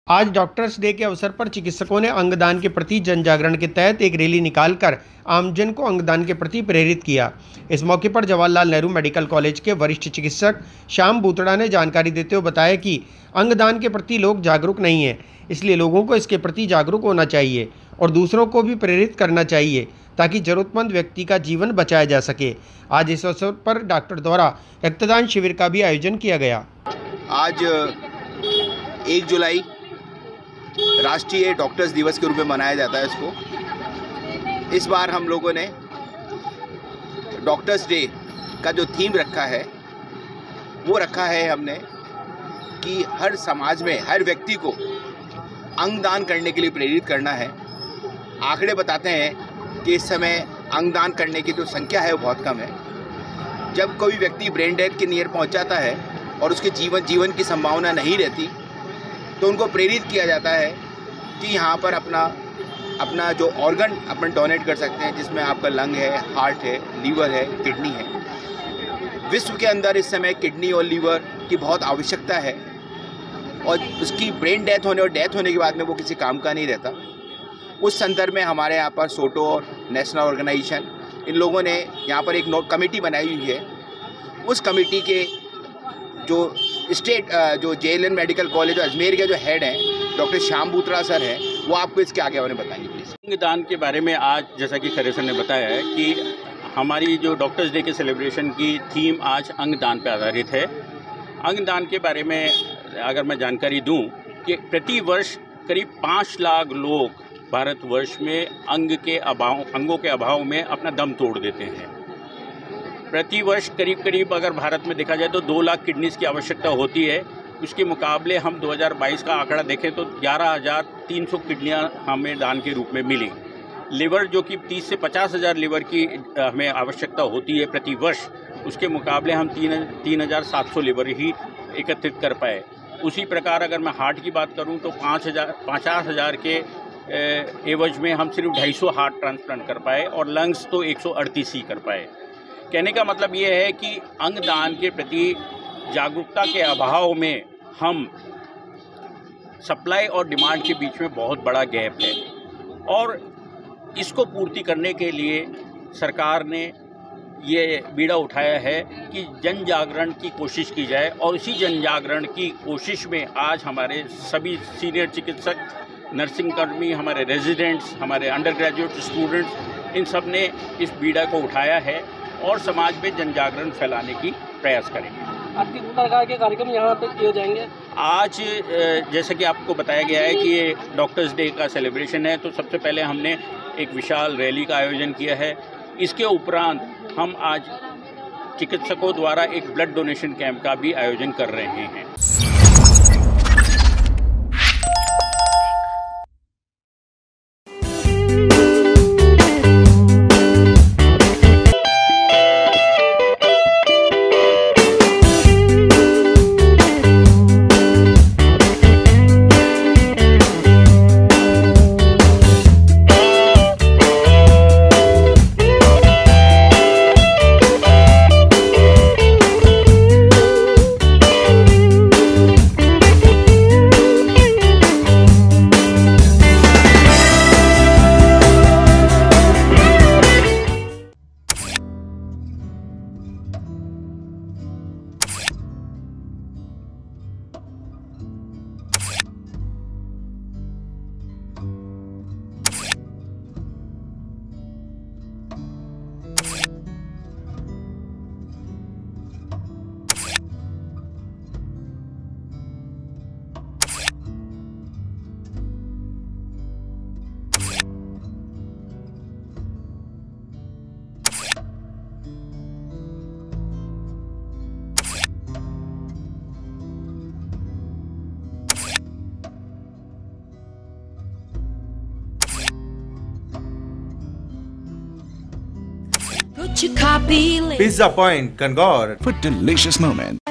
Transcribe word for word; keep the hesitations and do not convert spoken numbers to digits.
आज doctors day के अवसर पर चिकित्सकों ने अंगदान के प्रति जन जागरण के तहत एक रैली निकालकर आमजन को अंगदान के प्रति प्रेरित किया। इस मौके पर जवाहरलाल नेहरू मेडिकल कॉलेज के वरिष्ठ चिकित्सक श्याम बूतड़ा ने जानकारी देते हुए बताया कि अंगदान के प्रति लोग जागरूक नहीं हैं, इसलिए लोगों को इसके प्रति जागरूक होना चाहिए और दूसरों को भी प्रेरित करना चाहिए ताकि जरूरतमंद व्यक्ति का जीवन बचाया जा सके। आज इस अवसर पर डॉक्टर द्वारा रक्तदान शिविर का भी आयोजन किया गया। आज एक जुलाई राष्ट्रीय डॉक्टर्स दिवस के रूप में मनाया जाता है इसको। इस बार हम लोगों ने डॉक्टर्स डे का जो थीम रखा है वो रखा है हमने कि हर समाज में हर व्यक्ति को अंगदान करने के लिए प्रेरित करना है। आंकड़े बताते हैं कि इस समय अंगदान करने की जो संख्या है वो बहुत कम है। जब कोई व्यक्ति ब्रेन डेथ के नियर पहुंच जाता है और उसके जीवन जीवन की संभावना नहीं रहती तो उनको प्रेरित किया जाता है कि यहाँ पर अपना अपना जो ऑर्गन अपन डोनेट कर सकते हैं, जिसमें आपका लंग है, हार्ट है, लीवर है, किडनी है। विश्व के अंदर इस समय किडनी और लीवर की बहुत आवश्यकता है और उसकी ब्रेन डेथ होने और डेथ होने के बाद में वो किसी काम का नहीं रहता। उस संदर्भ में हमारे यहाँ पर सोटो और नेशनल ऑर्गेनाइजेशन इन लोगों ने यहाँ पर एक कमेटी बनाई हुई है। उस कमेटी के जो स्टेट जो J L N medical college Ajmer के जो हेड हैं डॉक्टर श्याम बूतड़ा सर हैं, वो आपको इसके आगे वाले बताएंगे प्लीज़। अंगदान के बारे में आज जैसा कि खरे सर ने बताया है कि हमारी जो डॉक्टर्स डे के सेलिब्रेशन की थीम आज अंगदान पर आधारित है। अंगदान के बारे में अगर मैं जानकारी दूं कि प्रति वर्ष करीब पाँच लाख लोग भारतवर्ष में अंग के अभाव अंगों के अभाव में अपना दम तोड़ देते हैं। प्रति वर्ष करीब करीब अगर भारत में देखा जाए तो दो लाख किडनीज़ की आवश्यकता होती है। उसके मुकाबले हम दो हज़ार बाईस का आंकड़ा देखें तो ग्यारह हज़ार तीन सौ किडनियाँ हमें दान के रूप में मिली। लिवर जो कि तीस से पचास हज़ार लिवर की हमें आवश्यकता होती है प्रति वर्ष, उसके मुकाबले हम तीन तीन हज़ार सात सौ लिवर ही एकत्रित कर पाए। उसी प्रकार अगर मैं हार्ट की बात करूँ तो पाँच हज़ार पचास हज़ार के एवज में हम सिर्फ ढाई सौ हार्ट ट्रांसप्लांट कर पाए और लंग्स तो एक सौ अड़तीस ही कर पाए। कहने का मतलब ये है कि अंगदान के प्रति जागरूकता के अभाव में हम सप्लाई और डिमांड के बीच में बहुत बड़ा गैप है और इसको पूर्ति करने के लिए सरकार ने ये बीड़ा उठाया है कि जन जागरण की कोशिश की जाए और इसी जन जागरण की कोशिश में आज हमारे सभी सीनियर चिकित्सक, नर्सिंग कर्मी, हमारे रेजिडेंट्स, हमारे अंडर ग्रेजुएट स्टूडेंट्स, इन सब ने इस बीड़ा को उठाया है और समाज में जन जागरण फैलाने की प्रयास करेंगे। आज किस प्रकार के कार्यक्रम यहाँ पे किए जाएंगे? आज जैसे कि आपको बताया गया है कि ये डॉक्टर्स डे का सेलिब्रेशन है, तो सबसे पहले हमने एक विशाल रैली का आयोजन किया है। इसके उपरांत हम आज चिकित्सकों द्वारा एक ब्लड डोनेशन कैंप का भी आयोजन कर रहे हैं। Pizza Point, Kangor. For delicious moments.